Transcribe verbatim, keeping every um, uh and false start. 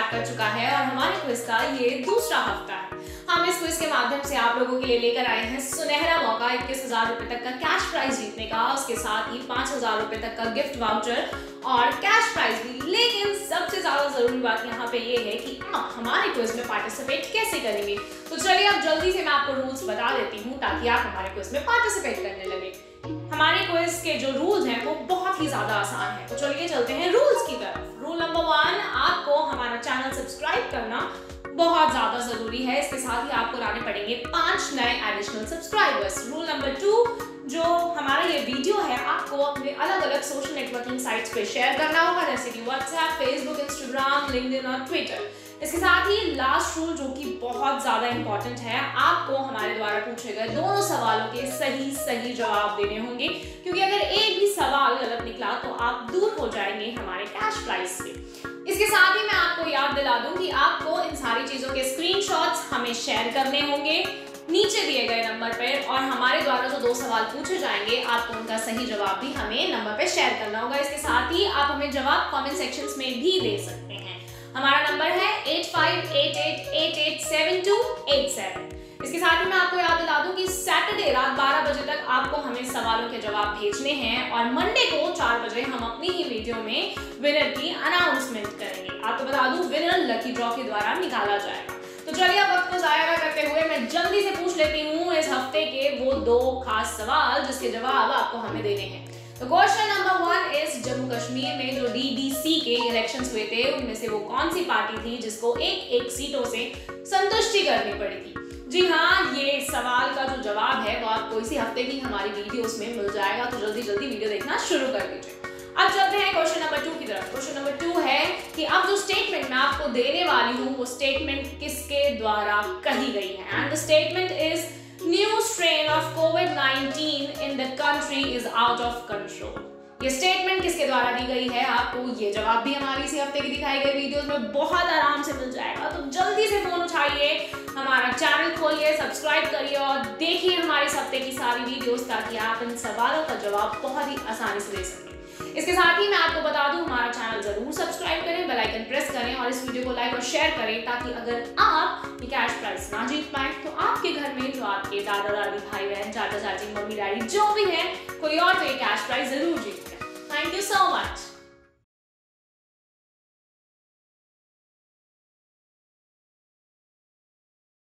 Start कर चुका है और हमारे क्विज का ये दूसरा हफ्ता है। हम इस क्विज के माध्यम से आप लोगों के लिए लेकर आए हैं सुनहरा मौका इक्कीस हजार रुपए तक का कैश प्राइज जीतने का, उसके साथ ही पांच हजार रुपए तक का गिफ्ट वाउचर और कैश प्राइज भी। लेकिन सबसे ज्यादा जरूरी बात यहाँ पे ये है कि आप हमारे क्विज में पार्टिसिपेट कैसे करेंगे। तो चलिए अब जल्दी से मैं आपको रूल्स बता देती हूँ ताकि आप हमारे क्विज में पार्टिसिपेट करने लगे। हमारे क्विज के जो रूल्स हैं वो बहुत ही ज्यादा आसान है, तो चलिए चलते हैं रूल्स की तरफ। रूल नंबर वन, आपको हमारा चैनल सब्सक्राइब करना बहुत ज्यादा जरूरी है। इसके साथ ही आपको लाने पड़ेंगे पांच नए additional subscribers. Rule number two, जो हमारा ये वीडियो है आपको अपने अलग अलग सोशल नेटवर्किंग साइट्स पे शेयर करना होगा, जैसे कि व्हाट्सएप, फेसबुक, इंस्टाग्राम, लिंक्डइन और ट्विटर। इसके साथ ही लास्ट रूल जो कि बहुत ज्यादा इंपॉर्टेंट है, आपको हमारे द्वारा पूछे गए दोनों सवालों के सही सही जवाब देने होंगे, क्योंकि अगर एक भी सवाल गलत निकला तो आप दूर हो जाएंगे हमारे कैश प्राइज से। इसके साथ ही मैं आपको याद दिला दूं कि आपको इन सारी चीजों के स्क्रीनशॉट्स हमें शेयर करने होंगे नीचे दिए गए नंबर पर, और हमारे द्वारा जो दो सवाल पूछे जाएंगे आपको उनका सही जवाब भी हमें नंबर पे शेयर करना होगा। इसके साथ ही आप हमें जवाब कमेंट सेक्शंस में भी दे सकते हैं। हमारा नंबर है eight five eight eight eight eight seven two eight seven. इसके साथ ही मैं आपको याद दिला दूं कि सैटरडे रात बारह बजे तक आपको हमें सवालों के जवाब भेजने हैं और मंडे को चार बजे हम अपनी ही वीडियो में विनर की अनाउंसमेंट करेंगे। आपको बता दूं विनर लकी ड्रॉ के द्वारा निकाला जाएगा। तो चलिए अब वक्त को जाया करते हुए मैं जल्दी से पूछ लेती हूँ इस हफ्ते के वो दो खास सवाल जिसके जवाब आपको हमें देने हैं। तो question number one is, Jammu Kashmir में जो डी डी सी के इलेक्शंस हुए थे उनमें से वो कौन सी पार्टी थी जिसको एक एक सीटों से संतुष्टि करनी पड़ी थी? जी हाँ, ये सवाल का जो जवाब है वो आपको इसी हफ्ते की हमारी वीडियोस में मिल जाएगा, तो जल्दी जल्दी वीडियो देखना शुरू कर दीजिए। अब चलते हैं क्वेश्चन नंबर टू की तरफ। क्वेश्चन नंबर टू है कि अब जो स्टेटमेंट मैं आपको देने वाली हूँ वो स्टेटमेंट किसके द्वारा कही गई है? And the statement is, new strain of covid nineteen in the country is out of control. ये स्टेटमेंट किसके द्वारा दी गई है? आपको ये जवाब भी हमारी इसी हफ्ते की दिखाई गई वीडियोस में बहुत आराम से मिल जाएगा। तो जल्दी से फोन उठाइए, हमारा चैनल खोलिए, सब्सक्राइब करिए और देखिए हमारे इस हफ्ते की सारी वीडियोस ताकि आप इन सवालों का जवाब बहुत ही आसानी से दे सकें। इसके साथ ही मैं आपको बता दूं हमारा चैनल जरूर सब्सक्राइब करें, बेल आइकन प्रेस करें और इस वीडियो को लाइक और शेयर करें ताकि अगर आप ये कैश प्राइज ना जीत पाए तो आपके घर में जो आपके दादा दादी, भाई बहन, चाचा चाची, मम्मी डैडी जो भी है, कोई और तो ये कैश प्राइज जरूर जीत है। Thank you so much.